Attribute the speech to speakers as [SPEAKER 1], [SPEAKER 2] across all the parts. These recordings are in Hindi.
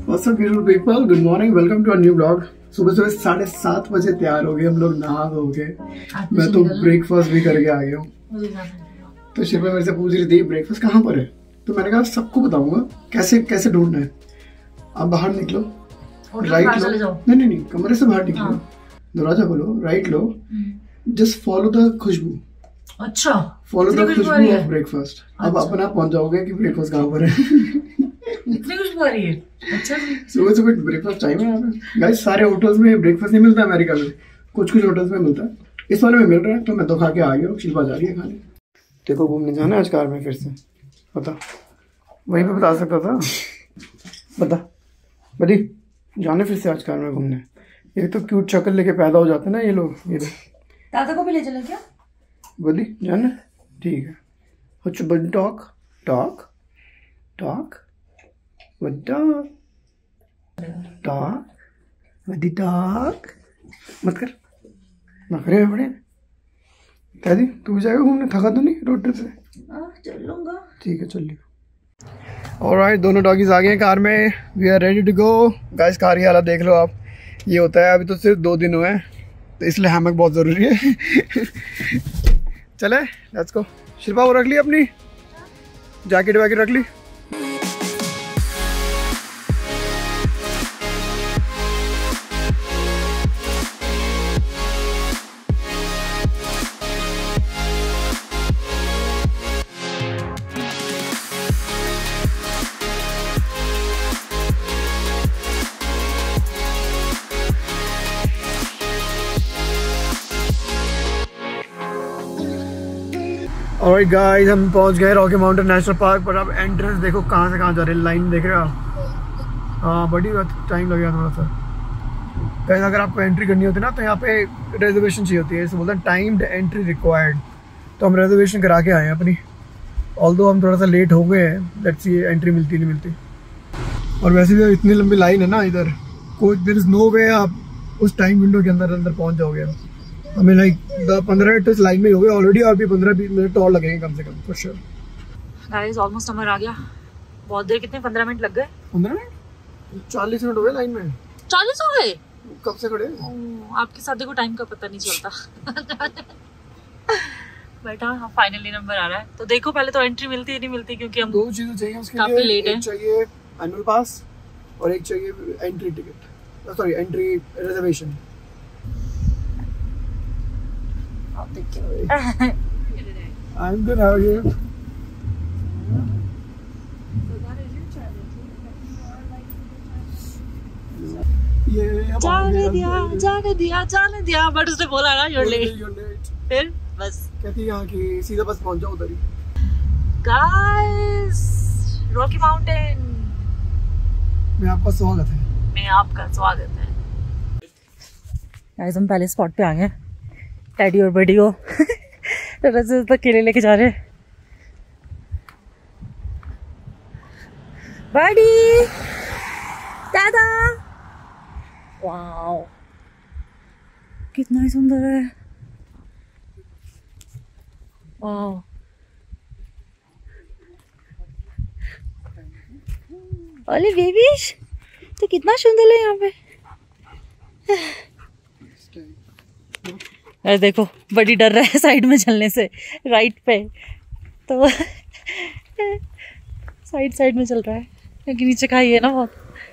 [SPEAKER 1] What's up beautiful people? Good morning. Welcome to a new vlog. सुबह सुबह 7:30 बजे तैयार हो गए हम लोग नहा धो के। मैं तो ब्रेकफास्ट भी करके आ गया हूँ। तो शिल्पा मेरे से पूछ रही थी ब्रेकफास्ट कहाँ पर है, तो मैंने कहा सबको बताऊंगा कैसे कैसे ढूंढना है। आप बाहर निकलो, राइट लो, नहीं कमरे से बाहर निकलो, दरवाजा खोलो, राइट लो, जस्ट फॉलो द खुशबू। अच्छा, फॉलो द खुशबू ऑफ ब्रेकफास्ट। अब अपना पहुंच जाओगे कि ब्रेकफास्ट कहाँ पर है।
[SPEAKER 2] इतनी खुशबू आ रही है। अच्छा,
[SPEAKER 1] सुबह सुबह ब्रेकफास्ट टाइम है यहाँ पे। गाइस सारे होटल्स में ब्रेकफास्ट नहीं मिलता अमेरिका में, कुछ कुछ होटल्स में मिलता है। इस वाले में मिल रहा है तो मैं तो खा के आ गया हूँ। शिल्पा जा रही है खाने। देखो घूमने जाना है आज कार में फिर से, बता वहीं पे बता सकता था। बता बड़ी जाने फिर से आज कार में घूमने। ये तो क्यूट शक्ल लेके पैदा हो जाते ना ये लोग। ये
[SPEAKER 2] दादा को भी ले चलो क्या?
[SPEAKER 1] बड़ी जाना ठीक है। अच्छा बड़ी टॉक टॉक टॉक टॉक बड़ी टॉक मत कर, नखरे बड़े। दादी तू भी जाएगा घूमने, थका तो नहीं रोड ट्रिप से?
[SPEAKER 2] चल लूंगा। ठीक है चल
[SPEAKER 1] लियो। ऑलराइट, दोनों डॉगीज आ गए हैं कार में। We are ready to go. Guys car की हालत देख लो आप। ये होता है अभी तो सिर्फ 2 दिन हुए हैं तो इसलिए हैमक बहुत ज़रूरी है। चले लेट्स गो। शिल्पा वो रख ली अपनी जैकेट वैकेट रख ली। ऑलराइट गाइस, हम पहुंच गए रॉकी माउंटेन नेशनल पार्क पर। अब एंट्रेंस देखो कहाँ से कहाँ जा रहे हैं, लाइन देख रहे हो आप? हाँ बड़ी टाइम लगेगा थोड़ा सा। गाइस अगर आपको एंट्री करनी होती है ना तो यहाँ पे रिजर्वेशन चाहिए होती है। इसे बोलते हैं टाइम्ड एंट्री रिक्वायर्ड। तो हम रिजर्वेशन करा के आए हैं अपनी। ऑल्दो हम थोड़ा सा लेट हो गए हैं, लेट्स सी एंट्री मिलती नहीं मिलती। और वैसे भी इतनी लंबी लाइन है ना इधर, कोई देयर इज नो वे आप उस टाइम विंडो के अंदर पहुँच जाओगे। हमें लाइक 15 मिनट लाइन में हो गए ऑलरेडी, और भी 15-20 मिनट और लगेंगे कम से कम for sure.
[SPEAKER 2] Guys almost summer आ गया। बहुत देर, कितने 15 मिनट लग गए? 15
[SPEAKER 1] मिनट 40 मिनट हो गए लाइन में।
[SPEAKER 2] 40 हो गए?
[SPEAKER 1] कब से खड़े?
[SPEAKER 2] आपके साथ देखो टाइम का पता नहीं चलता। बट हाँ फाइनली नंबर आ रहा है। तो देखो पहले तो एंट्री मिलती है नहीं मिलती, क्योंकि हम
[SPEAKER 1] 2 चीजें चाहिए उसके
[SPEAKER 2] काफी लेट है।
[SPEAKER 1] एक चाहिए एनुअल पास और एक चाहिए entry ticket, sorry entry reservation. I'm good. How are you?
[SPEAKER 2] जाने दिया बट उसने बोला ना you're late। फिर बस
[SPEAKER 1] कहती यहाँ की सीधा बस पहुँच जाओ उधर ही।
[SPEAKER 2] Guys, रॉकी माउंटेन
[SPEAKER 1] में आपका स्वागत है।
[SPEAKER 2] Guys हम पहले स्पॉट पे आ गए। डैडी और बड़ी को रस्ते तक केले लेके जा रहे। बड़ी दादा, वाओ कितना ही सुंदर है। वाओ ओले बेबीश, तो कितना सुंदर है यहाँ पे। अरे देखो बड़ी डर रहा है साइड में चलने से, राइट पे तो साइड में चल रहा है क्योंकि नीचे खाई है ना बहुत।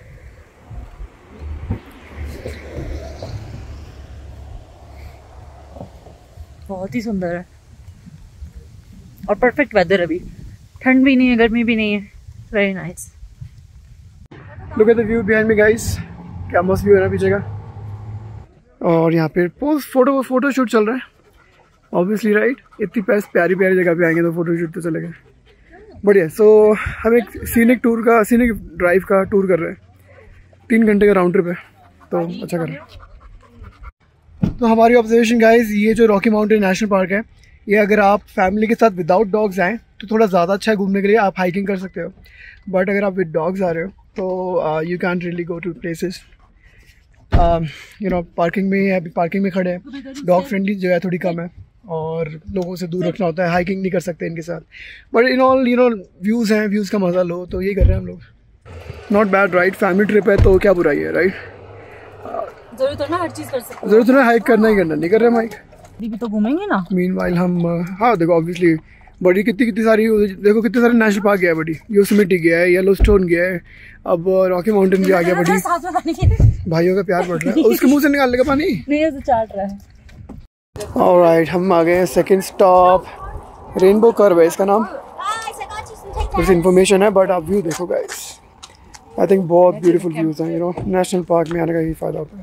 [SPEAKER 2] बहुत ही सुंदर है और परफेक्ट वेदर। अभी ठंड भी नहीं है, गर्मी भी नहीं है, very nice.
[SPEAKER 1] Look at the view behind me guys, क्या मस्त व्यू है ना पीछे का। और यहाँ पे फोटो शूट चल रहा है ऑब्वियसली, राइट। इतनी प्यारी जगह पे आएंगे तो फोटो शूट तो चलेगा, बढ़िया। सो हम एक सीनिक ड्राइव का टूर कर रहे हैं। 3 घंटे का राउंड ट्रिप है तो अच्छा कर रहे हैं। तो हमारी ऑब्जर्वेशन गाइस, ये जो रॉकी माउंटेन नेशनल पार्क है, ये अगर आप फैमिली के साथ विदाउट डॉग्स आएँ तो थोड़ा ज़्यादा अच्छा है घूमने के लिए। आप हाइकिंग कर सकते हो, बट अगर आप विद डॉग्स आ रहे हो तो you can really go to places. You know parking में खड़े हैं, डॉग फ्रेंडली जगह थोड़ी कम है और लोगों से दूर रखना होता है, हाइकिंग नहीं कर सकते इनके साथ। But in all you know views हैं, व्यूज़ का मज़ा लो, तो ये कर रहे हैं हम लोग। Not bad right, family trip है तो क्या बुराई है राइट।
[SPEAKER 2] जरूरत है ना हर चीज कर सकते,
[SPEAKER 1] जरूरत है हाइक करना ही करना, नहीं कर रहे हम हाइक।
[SPEAKER 2] भी तो घूमेंगे ना।
[SPEAKER 1] मीनवाइल हम हाँ देखो ऑब्वियसली बड़ी कितनी सारी, देखो कितने सारे नेशनल पार्क गया है बड़ी, योसेमिटी गया है, येलोस्टोन गया है, अब रॉकी माउंटेन भी आ गया बड़ी। भाइयों का प्यार बढ़ रहा है, उसके मुंह से निकालने का पानी
[SPEAKER 2] नहीं ऐसे चाट रहा है।
[SPEAKER 1] ऑलराइट हम आ गए सेकंड स्टॉप, रेनबो कर्व है इसका नाम, कुछ इन्फॉर्मेशन है बट आप व्यू देखो गाइस, आई थिंक बहुत ब्यूटीफुल व्यूज हैं। यू नो नेशनल पार्क में आने का यही फायदा होता है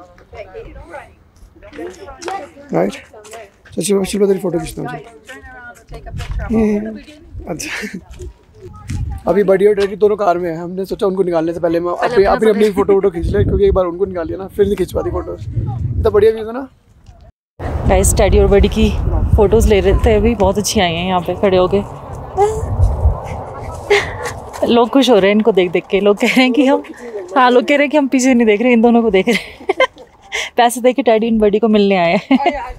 [SPEAKER 1] राइट। शिल्पा तेरी फोटो खींचता हूँ। अच्छा अभी बड़ी और डैडी दोनों कार में है, हमने सोचा उनको निकालने से पहले मैं अपनी फोटो खींच ले, क्योंकि एक बार उनको निकाल लिया ना फिर नहीं खींच पाती फोटो। इतना बढ़िया व्यू था ना
[SPEAKER 2] गाइस। डैडी और बड़ी की फोटोज ले रहे थे अभी, बहुत अच्छी आई हैं यहाँ पे खड़े होके। लोग खुश हो रहे हैं इनको देख देख के, लोग कह रहे हैं कि हम, हाँ लोग कह रहे हैं कि हम पीछे नहीं देख रहे, इन दोनों को देख रहे हैं। पैसे दे के डैडी इन बड़ी को मिलने आए हैं।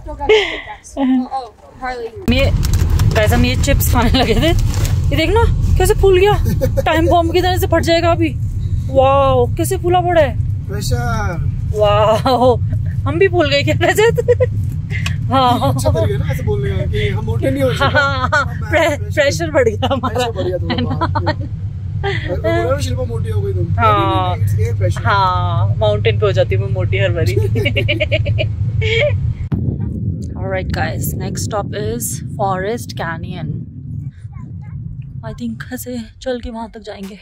[SPEAKER 2] हम ये चिप्स खाने लगे थे, ये देखना कैसे फूल गया, टाइम बॉम्ब की तरह से फट जाएगा अभी। वाओ कैसे फूला पड़ा है, वाओ हम भी भूल गए क्या रजत। हाँ ऐसे बोलने का कि हम मोटे नहीं हो रहे। हाँ प्रेशर बढ़ गया हमारा। शिल्पा मोटी हो गई तुम। हाँ माउंटेन पे हो जाती हूँ मैं मोटी हर बारी। Alright guys, next stop is Forest Canyon. I think ऐसे चल के वहां तक जाएंगे।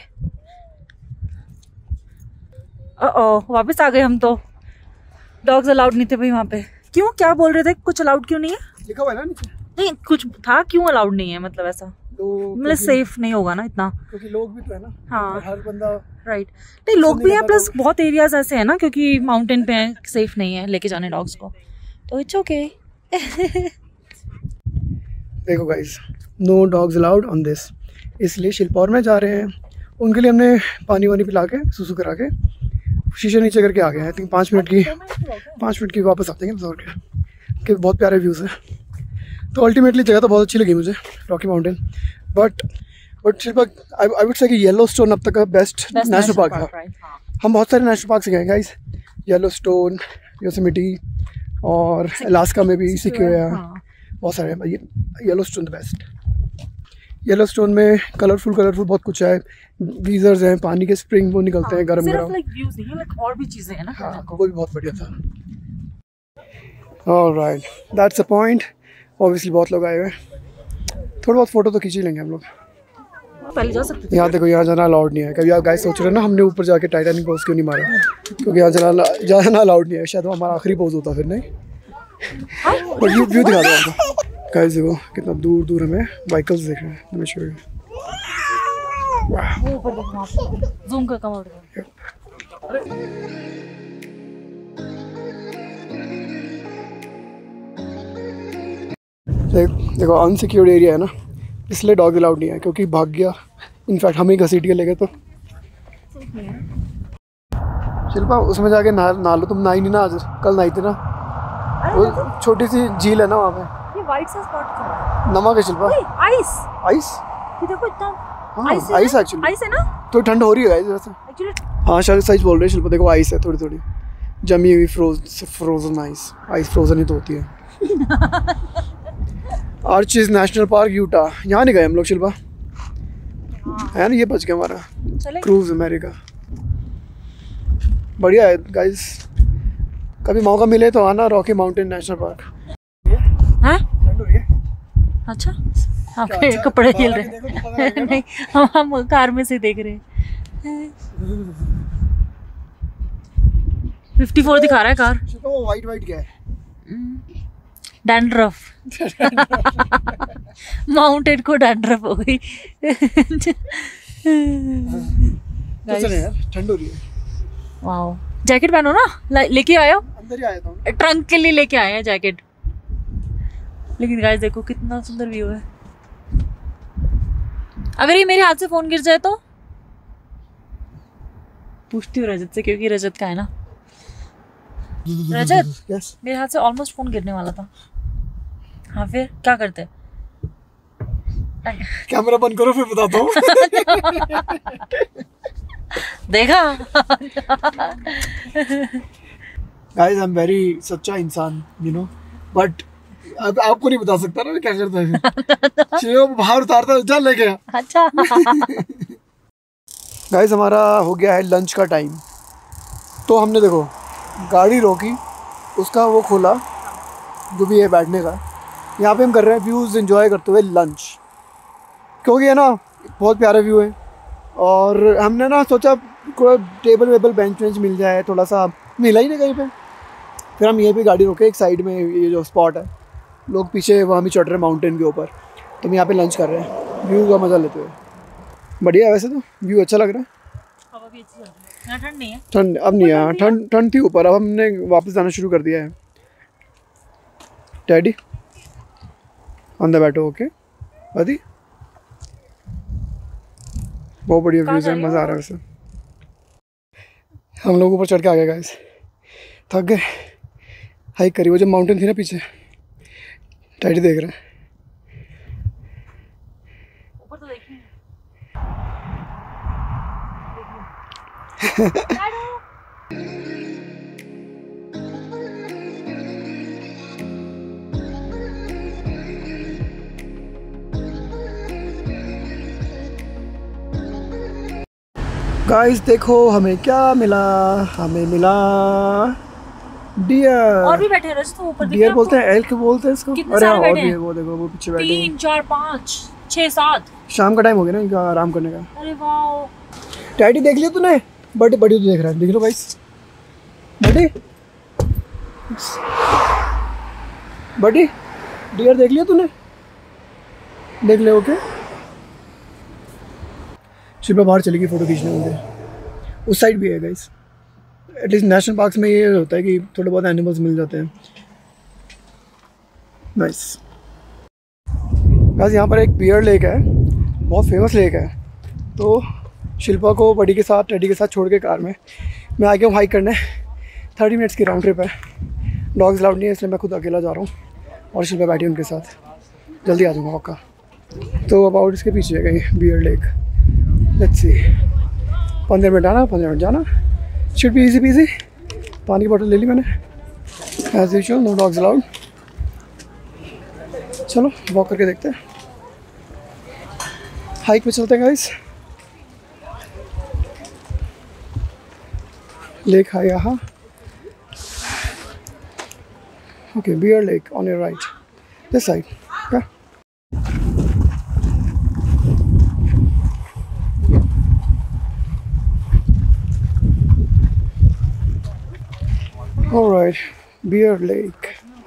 [SPEAKER 2] वापस आ गए हम तो। डॉग्स अलाउड नहीं थे भाई वहाँ पे। क्यों, क्या बोल रहे थे, कुछ अलाउड क्यों नहीं है?
[SPEAKER 1] लिखा हुआ है ना नीचे।
[SPEAKER 2] नहीं कुछ था, क्यों अलाउड नहीं है मतलब ऐसा?
[SPEAKER 1] तो
[SPEAKER 2] मतलब सेफ नहीं होगा ना इतना,
[SPEAKER 1] क्योंकि लोग भी तो है ना।
[SPEAKER 2] हाँ
[SPEAKER 1] हर बंदा
[SPEAKER 2] राइट। नहीं लोग भी हैं, प्लस बहुत एरियाज ऐसे हैं ना क्योंकि माउंटेन पे हैं, सेफ नहीं है लेके जाने डॉग्स को, तो इट्स ओके।
[SPEAKER 1] देखो guys, no dogs allowed on this, इसलिए शिल्पा और मैं जा रहे हैं। उनके लिए हमने पानी वानी पिला के सुसु करा के शीशे नीचे करके आ गए। आई थिंक 5 मिनट की वापस आते हैं बस, और क्या कि बहुत प्यारे व्यूज़ हैं। तो अल्टीमेटली जगह तो बहुत अच्छी लगी मुझे, Rocky Mountain, but Shilpa I would say कि येलोस्टोन अब तक का बेस्ट नेशनल पार्क था। हम बहुत सारे नेशनल पार्क से गए गाइस, येलोस्टोन, योसेमिटी और अलास्का में भी सिक्योया, बहुत सारे हैं। Yellowstone the best. येलोस्टोन में कलरफुल बहुत कुछ है, गीजर्स हैं, पानी के स्प्रिंग वो निकलते हैं गरम गरम,
[SPEAKER 2] और भी चीजें हैं ना।
[SPEAKER 1] हाँ वो भी बहुत बढ़िया था। Alright that's a point. Obviously बहुत लोग आए हुए हैं, थोड़ा बहुत फोटो तो खींच ही लेंगे हम लोग।
[SPEAKER 2] पहले जा सकते थे।
[SPEAKER 1] यहाँ देखो, यहाँ जाना अलाउड नहीं है। कभी आप गाइस सोच रहे हैं ना हमने ऊपर जाके टाइटैनिक पोज क्यों नहीं मारा, क्योंकि यहाँ जाना अलाउड नहीं है। शायद वो हमारा आखिरी पोज होता फिर, नहीं बट व्यू दिखा दो आपको गाइस। देखो कितना दूर दूर हमें व्हीकल्स दिख रहे हैं।
[SPEAKER 2] ज़ूम कर कम आउट।
[SPEAKER 1] देखो अनसिक्योर्ड एरिया है ना, इसलिए डॉग अलाउड नहीं है, क्योंकि भाग गया, इनफैक्ट हमें घसीट के ले गए। तो शिल्पा उसमें जाके नहा लो, तुम नहाई नहीं ना आज, कल नहाई थी ना। वो छोटी सी झील है ना वहाँ पे,
[SPEAKER 2] ये वाइट सा स्पॉट क्या है?
[SPEAKER 1] नमक है शिल्पा।
[SPEAKER 2] आइस
[SPEAKER 1] ये
[SPEAKER 2] देखो इतना
[SPEAKER 1] आइस एक्चुअली
[SPEAKER 2] आइस है ना,
[SPEAKER 1] तो ठंड हो रही है वैसे एक्चुअली। हाँ शायद सही बोल रहे हैं शिल्पा, देखो आइस है थोड़ी जमी हुई, फ्रोजन आइस फ्रोजन ही तो होती है। आर्चिस नेशनल पार्क यूटा, यहाँ नहीं गए हम लोग शिल्पा, है ना, ये बच गया हमारा क्रूज अमेरिका। बढ़िया है गाइस, कभी मौका मिले तो आना रॉकी माउंटेन नेशनल पार्क।
[SPEAKER 2] अच्छा आपके कपड़े हिल रहे नहीं, हम कार में से देख रहे हैं। 54 दिखा रहा है कार।
[SPEAKER 1] वो वाइट क्या है?
[SPEAKER 2] डैंड्रफ। माउंटेन को डैंड्रफ हो गई।
[SPEAKER 1] ठंड हो रही है।
[SPEAKER 2] वाओ जैकेट पहनो ना, लेके आया
[SPEAKER 1] अंदर ही आया था,
[SPEAKER 2] ट्रंक के लिए लेके आए हैं जैकेट। लेकिन गाइस देखो कितना सुंदर व्यू है। अगर ये मेरे हाथ से फोन गिर जाए तो पूछती हूँ रजत से, क्योंकि रजत का है ना। रजत
[SPEAKER 1] yes.
[SPEAKER 2] मेरे हाथ से ऑलमोस्ट फोन गिरने वाला था। हाँ फिर क्या करते?
[SPEAKER 1] कैमरा बंद करो फिर बताता हूँ।
[SPEAKER 2] देखा।
[SPEAKER 1] गाइस आई एम वेरी सच्चा इंसान यू नो, बट अब आपको नहीं बता सकता ना मैं क्या करता है। चलो बाहर उतारता हूँ, चल लेके आ।
[SPEAKER 2] अच्छा।
[SPEAKER 1] गाइस हमारा हो गया है लंच का टाइम, तो हमने देखो गाड़ी रोकी, उसका वो खोला जो भी है बैठने का, यहाँ पे हम कर रहे हैं व्यूज़ एंजॉय करते हुए लंच, क्योंकि है ना बहुत प्यारा व्यू है। और हमने ना सोचा कोई टेबल वेबल बेंच वेंच मिल जाए, थोड़ा सा मिला ही नहीं कहीं पे, फिर हम यहीं पे गाड़ी रोके एक साइड में, ये जो स्पॉट है, लोग पीछे वहाँ भी चढ़ रहे हैं माउंटेन के ऊपर, तो हम यहाँ पे लंच कर रहे हैं व्यू का मज़ा लेते हुए। बढ़िया है वैसे तो, व्यू अच्छा लग रहा है।
[SPEAKER 2] हवा भी अच्छी चल रही है, ठंड नहीं है।
[SPEAKER 1] ठंड अब नहीं है, ठंड थी ऊपर, अब हमने वापस जाना शुरू कर दिया है। डैडी अंदर बैठो, ओके अदी, बहुत बढ़िया व्यूज है, मज़ा आ रहा है वैसे। हम लोग ऊपर चढ़ के आ गए गाइस, थक गए, हाइक करी, वो जो माउंटेन थी ना पीछे, डैडी देख रहे हैं
[SPEAKER 2] ऊपर तो देखिए।
[SPEAKER 1] गाइस देखो हमें क्या मिला, हमें मिला डियर।
[SPEAKER 2] और भी बैठे हैं तो ऊपर,
[SPEAKER 1] डियर बोलते हैं, एल्क बोलते हैं इसको।
[SPEAKER 2] कितने
[SPEAKER 1] अरे
[SPEAKER 2] सारे
[SPEAKER 1] और
[SPEAKER 2] बैठे
[SPEAKER 1] भी है,
[SPEAKER 2] हैं?
[SPEAKER 1] वो देखो वो पीछे बैठे हैं।
[SPEAKER 2] 3 4 5 6 7।
[SPEAKER 1] शाम का टाइम हो गया ना इनका आराम करने का।
[SPEAKER 2] अरे वाह।
[SPEAKER 1] डैडी देख लिया तूने? बड़ी बड़ी तो देख रहा है, देख लो गाइस, बड़ी बड़ी डियर देख लिया तूने? देख ले, ओके। शिल्पा बाहर चलेगी फोटो खींचने, मुझे उस साइड भी है गाइस। एटलीस्ट नेशनल पार्क्स में ये होता है कि थोड़े बहुत एनिमल्स मिल जाते हैं। नाइस गाइस, यहाँ पर एक बियर लेक है, बहुत फेमस लेक है। तो शिल्पा को बड़ी के साथ, टेडी के साथ छोड़ के कार में मैं आ गया हूँ हाइक करने। 30 मिनट्स की राउंड ट्रिप है, डॉग्स अलाउड नहीं है, इसलिए मैं खुद अकेला जा रहा हूँ और शिल्पा बैठी उनके साथ। जल्दी आ जाऊँगा पक्का। तो अबाउट इसके पीछे है कहीं Bear Lake, let's see. 15 minute आना, 15 मिनट जाना, शुड बी इजी पीजी। पानी की बोतल ले ली मैंने, as usual, no dogs allowed. चलो वॉक करके देखते हैं, हाइक पे चलते हैं गाइस। लेक है यहाँ, okay, Bear Lake on your right, this side. All right, Beer Lake.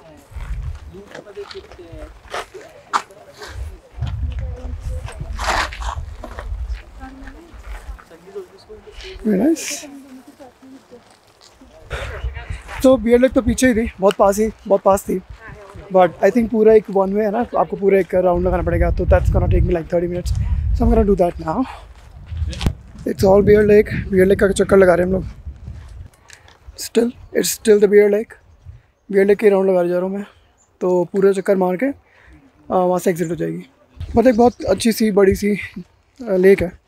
[SPEAKER 1] Very nice. तो बियर लेक तो पीछे ही थी, बहुत पास थी, बट आई थिंक पूरा एक वन वे है ना, तो आपको पूरा एक राउंड लगाना पड़ेगा, तो that's gonna take me like 30 minutes, so I am gonna do that now. It's all Bear Lake का चक्कर लगा रहे हैं हम लोग। It's still the Bear Lake के राउंड लगा जा रहा हूँ मैं, तो पूरा चक्कर मार के वहाँ से एग्जिट हो जाएगी। मतलब एक बहुत अच्छी सी बड़ी सी लेक है।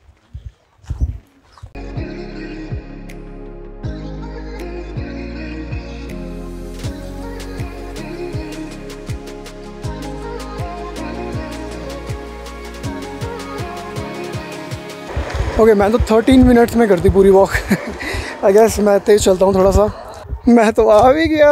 [SPEAKER 1] ओके, मैं तो 13 मिनट्स में करती पूरी वॉक। आई गेस मैं तेज़ चलता हूँ थोड़ा सा। मैं तो आ भी गया,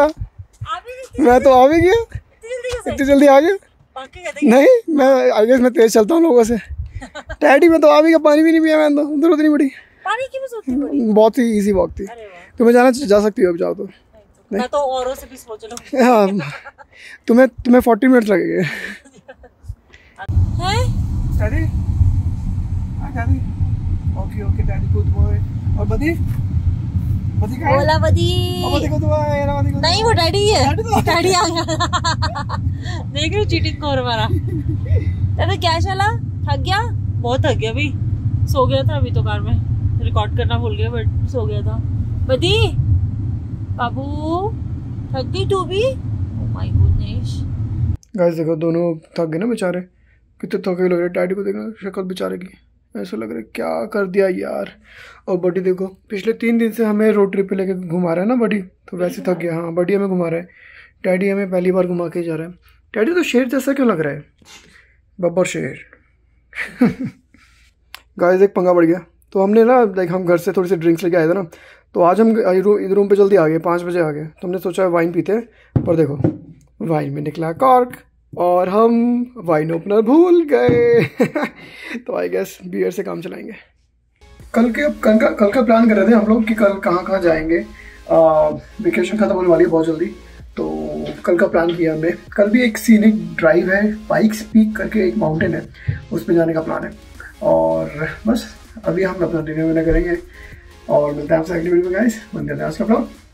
[SPEAKER 1] इतनी जल्दी आ गया। नहीं, मैं आई गेस मैं तेज़ चलता हूँ लोगों से। डैडी मैं तो आ भी गया, पानी भी नहीं पिया मैंने, तो जरूरत नहीं पड़ी।
[SPEAKER 2] पानी की भी जरूरत नहीं पड़ी,
[SPEAKER 1] बहुत ही इजी वॉक थी। तुम्हें जाना जा सकती हो, अब जाओ तो।
[SPEAKER 2] मैं तो औरों से भी सोच लूं।
[SPEAKER 1] हाँ, तुम्हें 40 मिनट्स लगेंगे। Daddy okay daddy good boy. और बदी कहाँ है?
[SPEAKER 2] बोला बदी।
[SPEAKER 1] नहीं,
[SPEAKER 2] वो डैडी है, डैडी आ गया। देख रहे चीटिंग कर हमारा। तो क्या चला, थक गया, बहुत थक गया भाई, सो गया था अभी तो कार में, रिकॉर्ड करना भूल गया बट सो गया था। बदी बाबू थक गई तू भी? ओह माय गुडनेस
[SPEAKER 1] गाइस देखो, दोनों थक गए ना बेचारे, कितने थके लग रहे। डैडी को देखना शक्ल बेचारे की, ऐसा लग रहा है क्या कर दिया यार। और बडी देखो पिछले 3 दिन से हमें रोड ट्रिप पे लेके घुमा रहा है ना बडी, तो वैसे थक गया। हाँ बडी हमें घुमा रहा है, डैडी हमें पहली बार घुमा के जा रहा है। डैडी तो शेर जैसा क्यों लग रहा है, बब्बर शेर। गाइस एक पंगा बढ़ गया। तो हमने ना लाइक हम घर से थोड़ी सी ड्रिंक्स लेके आए थे ना, तो आज हम इधर रूम पे जल्दी आ गए, 5 बजे आ गए। तो हमने सोचा वाइन पीते हैं, पर देखो वाइन में निकला कॉर्क और हम वाइन ओपनर भूल गए। तो आई गेस बियर से काम चलाएंगे। कल का प्लान कर रहे थे हम लोग कि कल कहाँ कहाँ जाएंगे। वेकेशन खत्म होने वाली है बहुत जल्दी, तो कल का प्लान किया हमने। कल भी एक सीनिक ड्राइव है, पाइक्स पीक करके एक माउंटेन है, उस पर जाने का प्लान है। और बस अभी हम अपना डिनर विनर करेंगे और मिलते हैं आपसे अगली वीडियो में गाइस। बंद करते हैं आज का ब्लॉग।